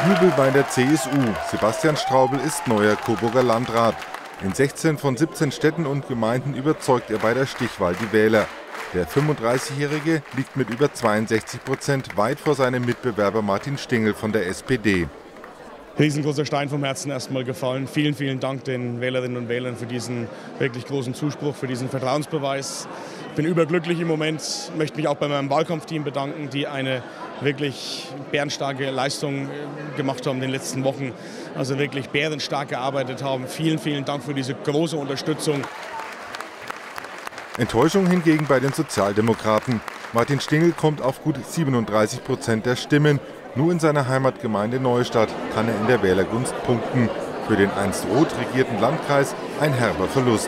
Jubel bei der CSU. Sebastian Straubel ist neuer Coburger Landrat. In 16 von 17 Städten und Gemeinden überzeugt er bei der Stichwahl die Wähler. Der 35-Jährige liegt mit über 62% weit vor seinem Mitbewerber Martin Stingl von der SPD. Riesengroßer Stein vom Herzen erstmal gefallen. Vielen, vielen Dank den Wählerinnen und Wählern für diesen wirklich großen Zuspruch, für diesen Vertrauensbeweis. Ich bin überglücklich im Moment, möchte mich auch bei meinem Wahlkampfteam bedanken, die eine wirklich bärenstarke Leistung gemacht haben in den letzten Wochen. Also wirklich bärenstark gearbeitet haben. Vielen, vielen Dank für diese große Unterstützung. Enttäuschung hingegen bei den Sozialdemokraten. Martin Stingl kommt auf gut 37% der Stimmen. Nur in seiner Heimatgemeinde Neustadt kann er in der Wählergunst punkten. Für den einst rot regierten Landkreis ein herber Verlust.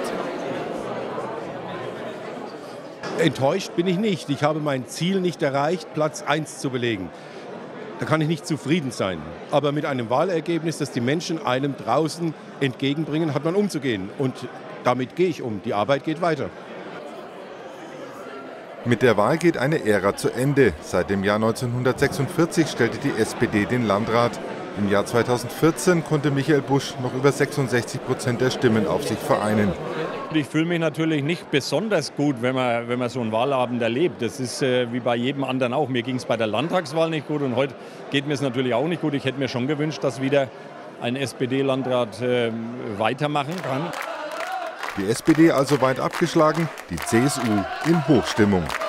Enttäuscht bin ich nicht. Ich habe mein Ziel nicht erreicht, Platz 1 zu belegen. Da kann ich nicht zufrieden sein. Aber mit einem Wahlergebnis, das die Menschen einem draußen entgegenbringen, hat man umzugehen. Und damit gehe ich um. Die Arbeit geht weiter. Mit der Wahl geht eine Ära zu Ende. Seit dem Jahr 1946 stellte die SPD den Landrat. Im Jahr 2014 konnte Michael Busch noch über 66% der Stimmen auf sich vereinen. Ich fühle mich natürlich nicht besonders gut, wenn man so einen Wahlabend erlebt. Das ist wie bei jedem anderen auch. Mir ging es bei der Landtagswahl nicht gut und heute geht mir es natürlich auch nicht gut. Ich hätte mir schon gewünscht, dass wieder ein SPD-Landrat weitermachen kann. Die SPD also weit abgeschlagen, die CSU in Hochstimmung.